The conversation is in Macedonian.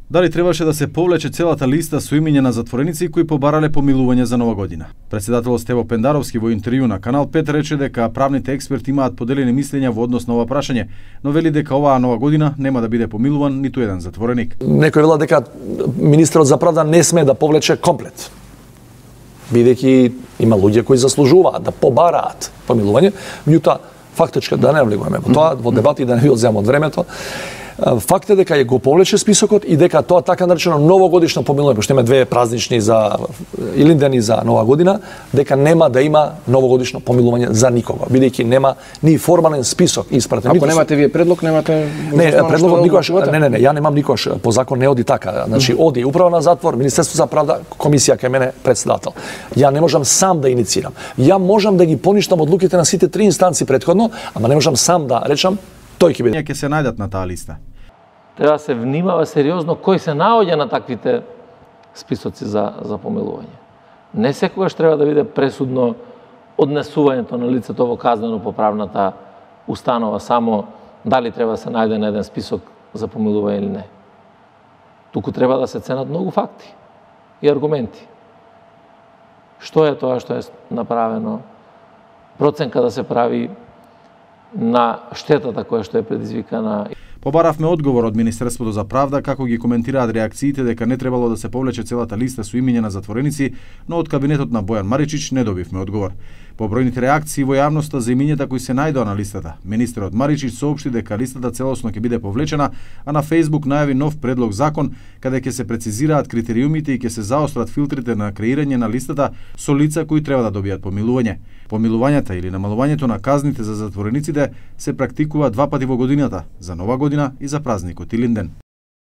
Дали требаше да се повлече целата листа со имиња на затвореници кои побарале помилување за Нова година? Председателот Стево Пендаровски во интервју на Канал 5 рече дека правните експерти имаат поделени мислења во однос на ова прашање, но вели дека оваа Нова година нема да биде помилуван ниту еден затвореник. Некој вела дека министерот за правда не сме да повлече комплет, бидејќи има луѓе кои заслужуваат да побараат помилување, меѓутоа фактички да не влегуваме во тоа, во дебати да не ви одземам од времето. Факт е дека го повлече списокот и дека тоа така наречено новогодишно помилување, пошто има две празнични за Илинден и за Нова година, дека нема да има новогодишно помилување за никого, бидејќи нема ни формален список испратен. Ако немате вие предлог, немате... Не, предлогот никогаш, не, ја немам никогаш, по закон не оди така. Значи, оди управа на затвор, Министерство за правда, комисија кај мене председател. Ја не можам сам да иницирам. Ја можам да ги поништам одлуките на сите три инстанци претходно, ама не можам сам да речам тој ќе биде. Ќе се најдат на таа листа. Треба се внимава сериозно кој се наоѓа на таквите списоци за помилување. Не секогаш треба да биде пресудно однесувањето на лицето во казнено-поправната установа само дали треба да се најде на еден список за помилување или не. Туку треба да се ценат многу факти и аргументи. Што е тоа што е направено, проценка да се прави на штетата која што е предизвикана. Побаравме одговор од Министерството за правда како ги коментираат реакциите дека не требало да се повлече целата листа со имиња на затвореници, но од кабинетот на Бојан Маричич не добивме одговор. По бројните реакции во јавноста за имињата кои се најдоа на листата, министерот Маричич соопшти дека листата целосно ќе биде повлечена, а на Facebook најави нов предлог закон каде ќе се прецизираат критериумите и ќе се заострат филтрите на креирање на листата со лица кои треба да добијат помилување. Помилувањата или намалувањето на казните за затворениците се практикува 2 пати во годината, за Нова година и за празникот Илинден.